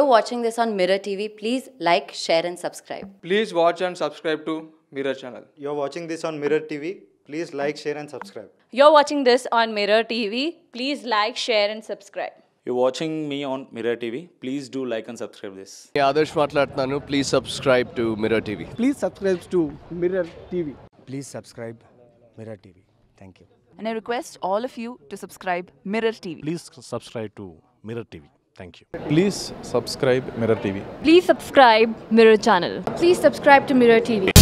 you're watching this on Mirror TV, please like, share and subscribe. Please watch and subscribe to Mirror channel. You're watching this on Mirror TV. Please like, share and subscribe. You're watching this on Mirror TV. Please like, share and subscribe. You're watching me on Mirror TV. Please do like and subscribe this. Adarsh మాట్లాడుతున్నాను. Please subscribe to Mirror TV. Please subscribe to Mirror TV. Please subscribe Mirror TV. Thank you. And I request all of you to subscribe Mirror TV. Please subscribe to Mirror TV. Thank you. Please subscribe Mirror TV. Please subscribe Mirror channel. Please subscribe to Mirror TV.